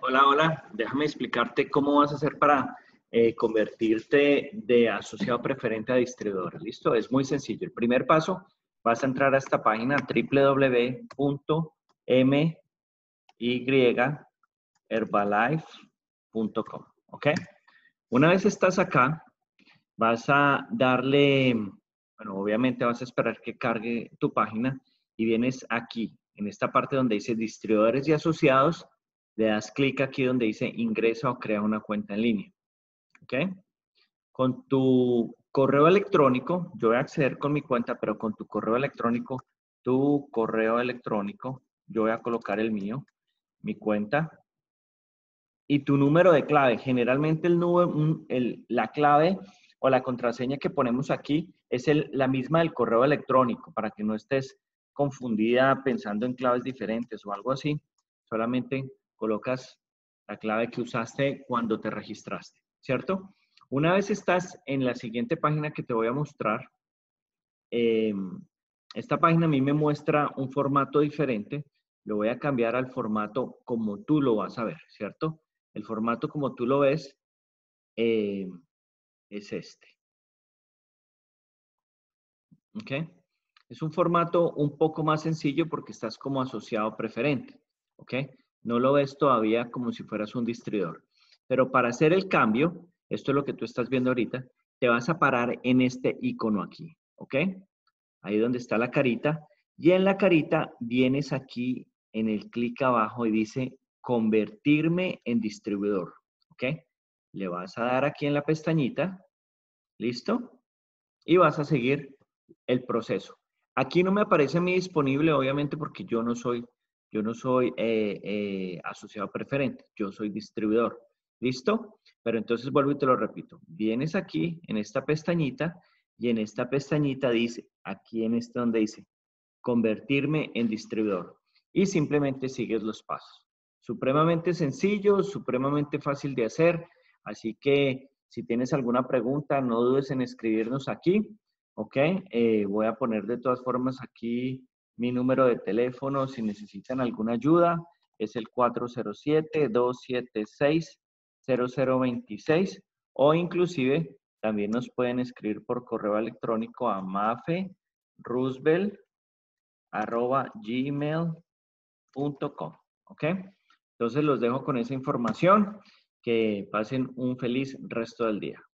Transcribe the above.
Hola, hola. Déjame explicarte cómo vas a hacer para convertirte de asociado preferente a distribuidor. ¿Listo? Es muy sencillo. El primer paso, vas a entrar a esta página www.myherbalife.com. ¿Ok? Una vez estás acá, vas a darle, bueno, obviamente vas a esperar que cargue tu página y vienes aquí, en esta parte donde dice distribuidores y asociados, le das clic aquí donde dice ingresa o crea una cuenta en línea. ¿Ok? Con tu correo electrónico, yo voy a acceder con mi cuenta, pero con tu correo electrónico, yo voy a colocar el mío, mi cuenta, y tu número de clave. Generalmente la clave o la contraseña que ponemos aquí es la misma del correo electrónico, para que no estés confundida pensando en claves diferentes o algo así. Solamente colocas la clave que usaste cuando te registraste, ¿cierto? Una vez estás en la siguiente página que te voy a mostrar, eh, esta página a mí me muestra un formato diferente. Lo voy a cambiar al formato como tú lo vas a ver, ¿cierto? El formato como tú lo ves eh, es este. ¿Ok? Es un formato un poco más sencillo porque estás como asociado preferente. ¿Ok? No lo ves todavía como si fueras un distribuidor. Pero para hacer el cambio, esto es lo que tú estás viendo ahorita, te vas a parar en este icono aquí. ¿Ok? Ahí donde está la carita. Y en la carita vienes aquí en el clic abajo y dice convertirme en distribuidor. ¿Ok? Le vas a dar aquí en la pestañita. ¿Listo? Y vas a seguir el proceso. Aquí no me aparece a mí disponible, obviamente, porque yo no soy asociado preferente, yo soy distribuidor. ¿Listo? Pero entonces vuelvo y te lo repito. Vienes aquí en esta pestañita y en esta pestañita dice, aquí en este donde dice, convertirme en distribuidor. Y simplemente sigues los pasos. Supremamente sencillo, supremamente fácil de hacer. Así que si tienes alguna pregunta, no dudes en escribirnos aquí. ¿Ok? Voy a poner de todas formas aquí mi número de teléfono si necesitan alguna ayuda. Es el 407-276-0026 o inclusive también nos pueden escribir por correo electrónico a mafe.rusbel@gmail.com. ¿Ok? Entonces los dejo con esa información. Que pasen un feliz resto del día.